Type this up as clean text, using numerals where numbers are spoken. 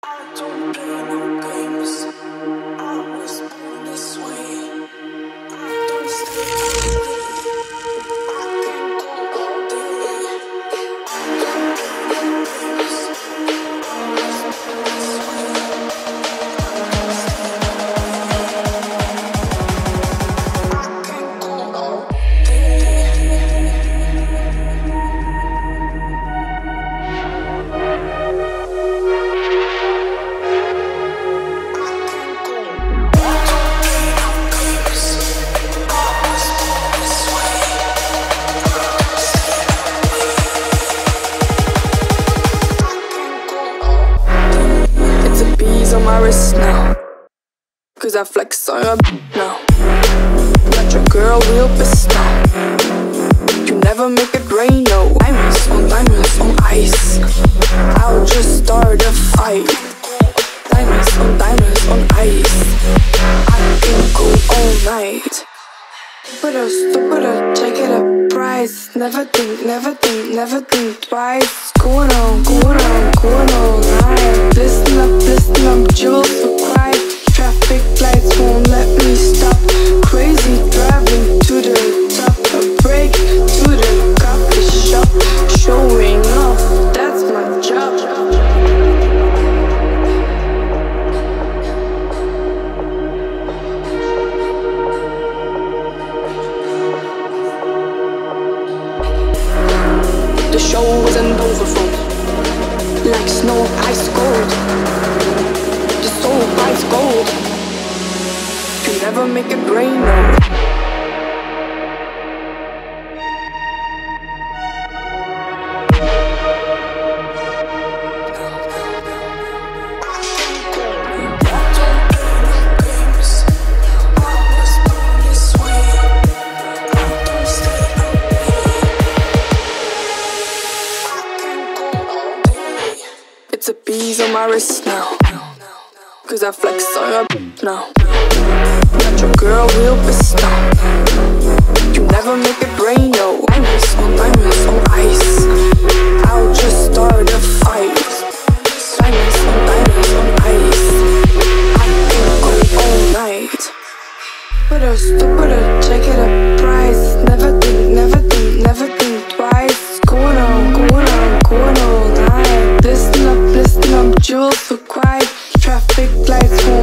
I don't play no games. I was born this way. I don't stay away. I can go all day. I don't play no games. I was born this way. I don't stay away. I can go all on my wrist now, cause I flex on your now. Got your girl real pissed now. You never make it rain, no. Diamonds on ice. I'll just start a fight. Diamonds on ice. I can go all night. Stupider, take it a price. Never think twice. Going on night. Listen up, jewels for quiet. Traffic lights won't let me stop. Crazy driving to the top. A break to the coffee shop. Showing off, that's my job. The show wasn't over for me, like snow, ice cold. The soul ice gold. You never make it rain, no. It's a bees on my wrist now, cause I flex on your now. Got your girl real pissed now. You never make it rain, no. Diamonds on ice. I'll just start a fight. Diamonds on ice. I can go all night. Stupider, take it a price. Never think twice. Going on all night. Listen up, jewels for quiet. Traffic lights won't